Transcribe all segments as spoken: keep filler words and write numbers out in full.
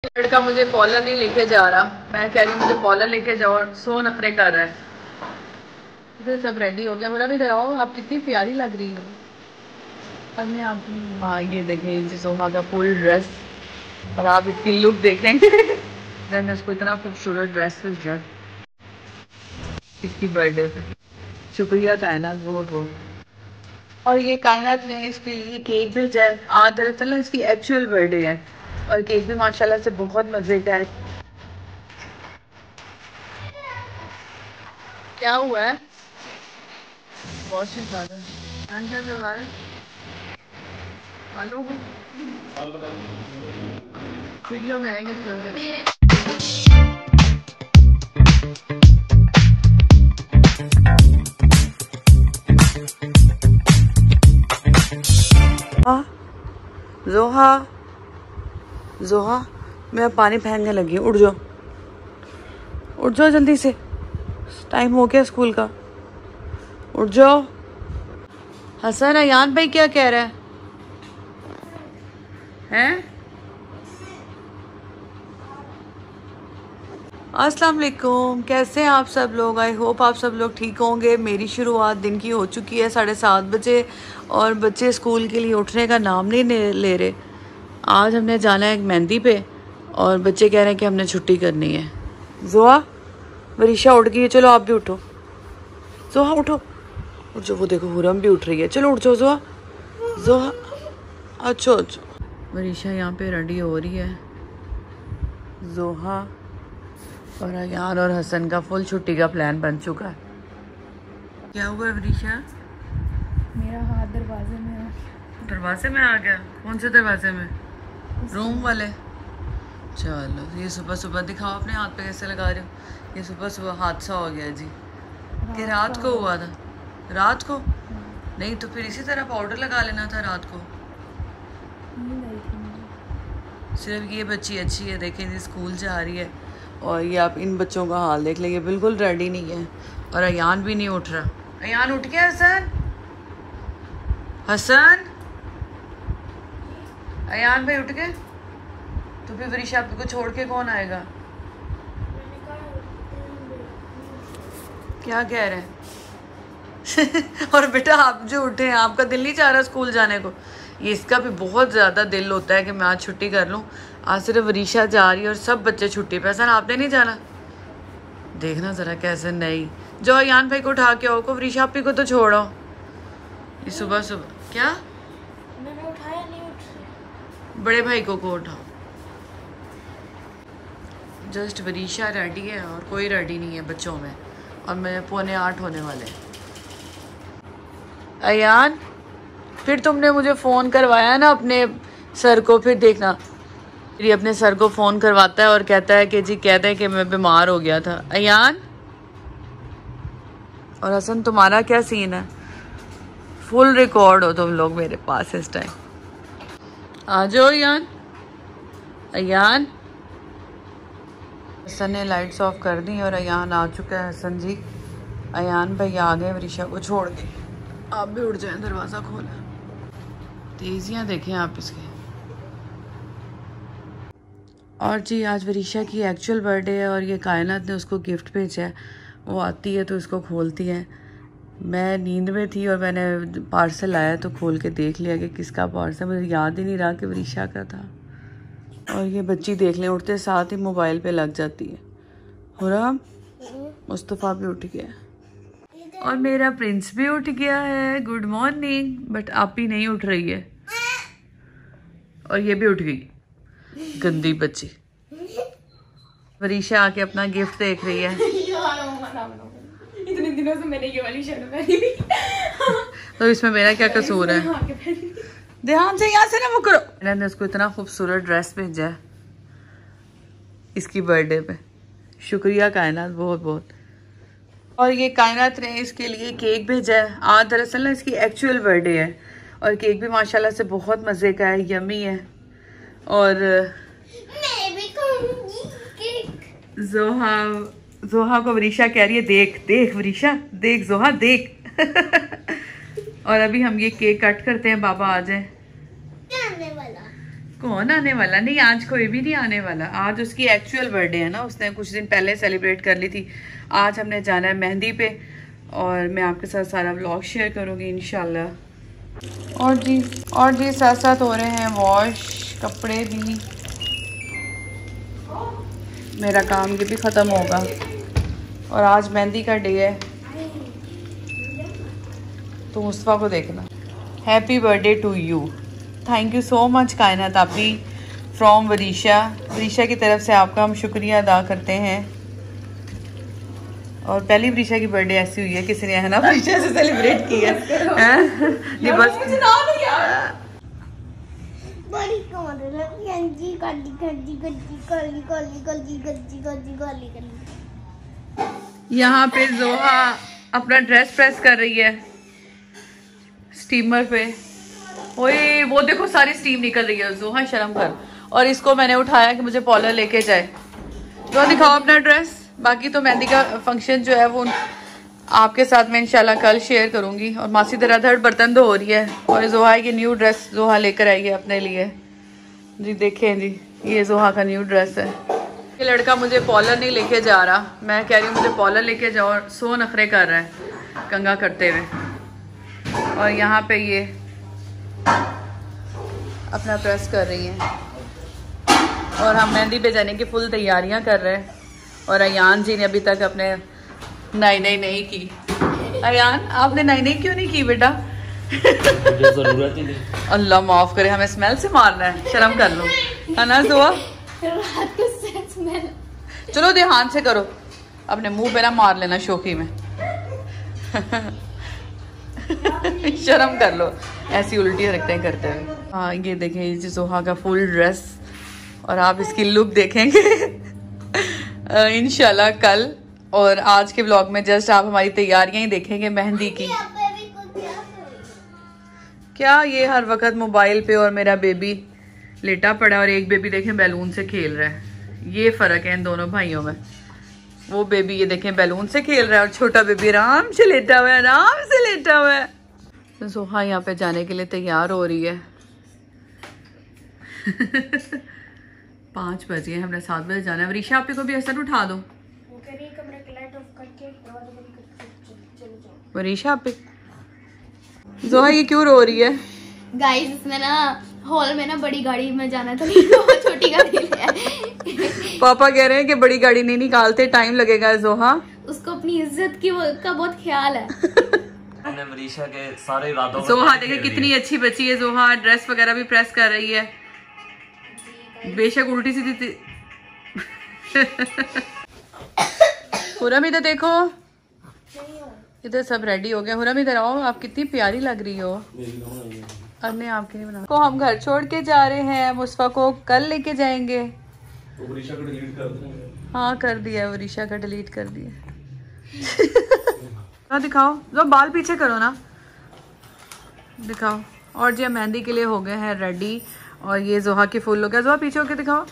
लड़का मुझे पॉलर नहीं लेके जा रहा, मैं कह रही हूँ मुझे पॉलर लेके जाओ और सो नखरे कर रहा है। इधर सब रेडी हो गया, मेरा भी कराओ, आप कितनी प्यारी लग रही हो। अपने आप हाँ ये देखें सोहा का फुल ड्रेस और आप इसकी लुक देख रहे हैं। देन इसको इतना खूबसूरत ड्रेस दिया इसकी बर्थडे पे, शुक्रिया कायनात बहुत बहुत। और ये कायनात ने इसके लिए केक भेजा है, आज दरअसल इसकी एक्चुअल बर्थडे है और केक भी माशाल्लाह से बहुत मजे का है। क्या हुआ है? बहुत ज्यादा हेलो वीडियो में आएंगे। जोहा जोहा मैं पानी फेंकने लगी हूँ, उठ जाओ उठ जाओ जल्दी से, टाइम हो गया स्कूल का, उठ जाओ। हसन अयान भाई क्या कह रहा है हैं? अस्सलाम वालेकुम, कैसे हैं आप सब लोग? आई होप आप सब लोग ठीक होंगे। मेरी शुरुआत दिन की हो चुकी है साढ़े सात बजे और बच्चे स्कूल के लिए उठने का नाम नहीं ले रहे। आज हमने जाना है एक मेहंदी पे और बच्चे कह रहे हैं कि हमने छुट्टी करनी है। जोहा वरीशा उठ गई है, चलो आप भी उठो। जोहा उठो उठ जाओ, वो देखो हुरम भी उठ रही है, चलो उठ जाओ जोहा। जोहा अच्छा अच्छा, वरीशा यहाँ पे रेडी हो रही है। जोहा और अयान और हसन का फुल छुट्टी का प्लान बन चुका है। क्या हुआ वरीशा? मेरा हाथ दरवाजे में आ गया। दरवाजे में आ गया? कौन से दरवाजे में? रूम वाले? चलो ये सुबह सुबह दिखाओ अपने हाथ पे कैसे लगा रहे हो। ये सुबह सुबह हादसा हो गया जी। कि रात को हुआ था? रात को नहीं तो फिर इसी तरह पाउडर लगा लेना था रात को। सिर्फ ये बच्ची अच्छी है, देखें जी स्कूल जा रही है और ये आप इन बच्चों का हाल देख लेंगे, बिल्कुल रेडी नहीं है और अयान भी नहीं उठ रहा। अयान उठ गया? हसन हसन अयान भाई उठ गए? तो फिर वरीशा आपको छोड़ के कौन आएगा? क्या कह रहे हैं? और बेटा आप जो उठे हैं, आपका दिल नहीं चाह रहा स्कूल जाने को? ये इसका भी बहुत ज़्यादा दिल होता है कि मैं आज छुट्टी कर लूँ। आज सिर्फ वरीशा जा रही है और सब बच्चे छुट्टी पे। ऐसा आपने नहीं जाना? देखना ज़रा कैसे नहीं जो अयान भाई को उठा के आओ को, वरीशा आपी को तो छोड़ो। ये सुबह सुबह क्या? मैंने उठाया नहीं, उठ रही। बड़े भाई को को उठाओ। जस्ट वरीशा रेडी है और कोई रेडी नहीं है बच्चों में और मैं पौने आठ होने वाले। अयान फिर तुमने मुझे फ़ोन करवाया ना अपने सर को, फिर देखना फिर अपने सर को फ़ोन करवाता है और कहता है कि जी कहते हैं कि मैं बीमार हो गया था। अयान और हसन तुम्हारा क्या सीन है? फुल रिकॉर्ड हो तुम लोग मेरे पास इस टाइम। आ जाओ अयान। अयान हसन ने लाइट्स ऑफ कर दी और अयान आ चुका है। हसन जी अयान भाई आ गए वरीशा को छोड़ के, आप भी उठ जाएं, दरवाज़ा खोला। तेजियां देखें आप इसके। और जी आज वरीशा की एक्चुअल बर्थडे है और ये कायनात ने उसको गिफ्ट भेजा है। वो आती है तो इसको खोलती है। मैं नींद में थी और मैंने पार्सल आया तो खोल के देख लिया कि किसका पार्सल, मुझे याद ही नहीं रहा कि वरीशा का था। और ये बच्ची देख लें उठते साथ ही मोबाइल पे लग जाती है। हुरम मुस्तफ़ा भी उठ गया और मेरा प्रिंस भी उठ गया है। Good morning. बट आप ही नहीं उठ रही है और ये भी उठ गई, गंदी बच्ची। वरीशा आके अपना गिफ्ट देख रही है। इतने दिनों से मैंने ये वाली शर्ट पहनी थी। तो इसमें मेरा क्या कसूर है? ध्यान से यहाँ से ना वो करो। मैंने उसको इतना खूबसूरत ड्रेस भेजा है इसकी बर्थडे पे, शुक्रिया कायनात बहुत बहुत। और ये कायनात ने इसके लिए केक भेजा है। आज दरअसल ना इसकी एक्चुअल बर्थडे है और केक भी माशाल्लाह से बहुत मज़े का है, यमी है। और मैं भी खाऊंगी केक। जोहा जोहा को वरीशा कह रही है देख देख वरीशा देख जोहा देख। और अभी हम ये केक कट करते हैं, बाबा आ जाए। कौन आने वाला? नहीं, आज कोई भी नहीं आने वाला। आज उसकी एक्चुअल बर्थडे है ना, उसने कुछ दिन पहले सेलिब्रेट कर ली थी। आज हमने जाना है मेहंदी पे और मैं आपके साथ सारा व्लॉग शेयर करूँगी इंशाल्लाह। और जी और जी साथ साथ हो रहे हैं वॉश, कपड़े भी, मेरा काम ये भी ख़त्म होगा। और आज मेहंदी का डे है तो मुस्तफ़ा को देखना। Happy birthday to you. Thank you so much Kainat आपी फ्रॉम वरीशा। वरीशा की तरफ से आपका हम शुक्रिया अदा करते हैं। और पहली वरीशा की बर्थडे ऐसी हुई है, किसी ने है ना वरीशा से सेलिब्रेट की है। ये बस यहाँ पे जोहा अपना ड्रेस प्रेस कर रही है स्टीमर पे। ओए वो देखो सारी स्टीम निकल रही है। जोहा शर्म कर। और इसको मैंने उठाया कि मुझे पॉलर लेके जाए। तो दिखाओ अपना ड्रेस। बाकी तो मेहंदी का फंक्शन जो है वो आपके साथ मैं इंशाल्लाह कल शेयर करूंगी। और मासी धड़ाधड़ बर्तन धो रही है और जोहा की न्यू ड्रेस जोहा लेकर आई है अपने लिए जी। देखें जी, ये जोहा का न्यू ड्रेस है। ये लड़का मुझे पॉलर नहीं लेके जा रहा, मैं कह रही हूँ मुझे पॉलर लेके जाओ, और सो नखरे कर रहा है कंगा करते हुए। और यहाँ पे ये अपना प्रेस कर रही हैं और हम मेहंदी पे जाने की फुल तैयारियां कर रहे हैं। और अयान जी ने अभी तक अपने नाई नाई नहीं की। अयान आपने नाई नाई क्यों नहीं की बेटा? जरूरत ही नहीं। अल्लाह माफ करे, हमें स्मेल से मारना है, शर्म कर लो है ना जुआ? चलो ध्यान से करो, अपने मुंह पे ना मार लेना शोखी में। शर्म कर लो ऐसी उल्टी हरकतें करते हुए। हाँ ये देखें, ये जोहा का फुल ड्रेस और आप इसकी लुक देखेंगे इंशाल्लाह कल। और आज के व्लॉग में जस्ट आप हमारी तैयारियां ही देखेंगे मेहंदी की। क्या ये हर वक्त मोबाइल पे और मेरा बेबी लेटा पड़ा और एक बेबी देखें बैलून से खेल रहा है। ये फर्क है इन दोनों भाइयों में। वो बेबी ये देखें बैलून से खेल रहा है और छोटा बेबी आराम से लेटा हुआ है, आराम से लेटा हुआ है। तो जोहा यहाँ पे जाने के लिए तैयार हो रही है। पाँच बजे हमने सात बजे जाना है। वरीशा आपी को भी असर उठा दो। वरीशा आपी, जोहा ये क्यों रो रही है? गाइस इसमें ना हॉल में ना बड़ी गाड़ी में जाना था, तो छोटी गाड़ी है। पापा कह रहे हैं कि बड़ी गाड़ी नहीं निकालते, टाइम लगेगा। जोहा उसको अपनी इज्जत की का बहुत ख्याल है। वरीशा के सारे इरादों जोहा देखे कितनी अच्छी बच्ची है। जोहा ड्रेस वगैरह भी प्रेस कर रही है, बेशक उल्टी सीधी थी। हुरम इधर देखो, इधर सब रेडी हो गया। हुरम इधर आओ, आप कितनी प्यारी लग रही हो। अरे आपके नहीं बना को हम घर छोड़ के जा रहे हैं। मुस्तफा को कल लेके जाएंगे। तो वरीशा का डिलीट कर दिया। हाँ कर दिया, वरीशा का डिलीट कर दिया। दिखाओ जो बाल पीछे करो ना, दिखाओ। और जी मेहंदी के लिए हो गए हैं रेडी। और ये जोहा की फुल हो गया। जोहा पीछे होके दिखाओ।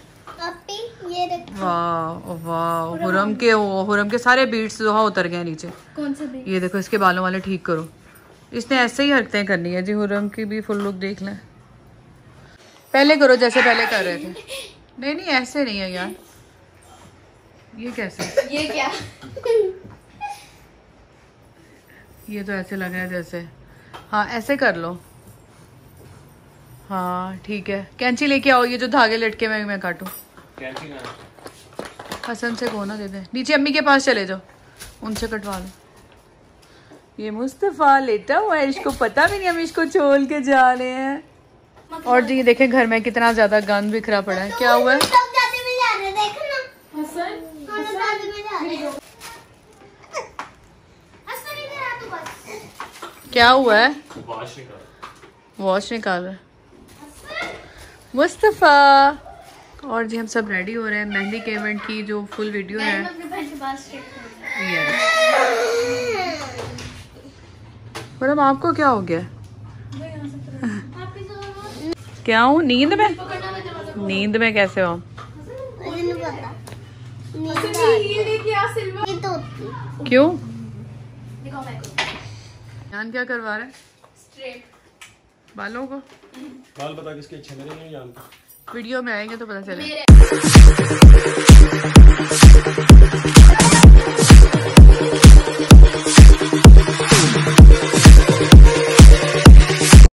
वाह वाह, हुरम के हुरम के सारे बीट्स जोहा उतर गए नीचे। कौन से बीट्स? ये देखो, इसके बालों वाले ठीक करो। इसने ऐसे ही हरकतें करनी है जी। हुरम की भी फुल लुक देख लें। पहले करो जैसे पहले कर रहे थे। नहीं नहीं ऐसे नहीं है यार, ये कैसे? ये क्या? ये तो ऐसे लग रहा है जैसे। हाँ ऐसे कर लो। हाँ ठीक है। कैंची लेके आओ, ये जो धागे लटके में मैं काटूं। हसन से को ना दे दे। नीचे अम्मी के पास चले जाओ, उनसे कटवा लो। ये मुस्तफा लेटा हुआ है, इसको पता भी नहीं हम इसको छोड़ के जा रहे हैं। और जी देखें घर में कितना ज्यादा गंद बिखरा पड़ा है। क्या हुआ है? क्या हुआ है? वॉश निकाल रहा है मुस्तफा। और जी हम सब रेडी हो रहे हैं मेहंदी के इवेंट की जो फुल वीडियो है। मैडम आपको क्या हो गया? क्या हूँ नींद में? नींद में कैसे हो? क्यों? जान क्या करवा रहा है? स्ट्रेट बालों को। बाल बता किसके अच्छे, मेरे नहीं जानता। वीडियो में आएंगे तो पता चलेगा। मेरे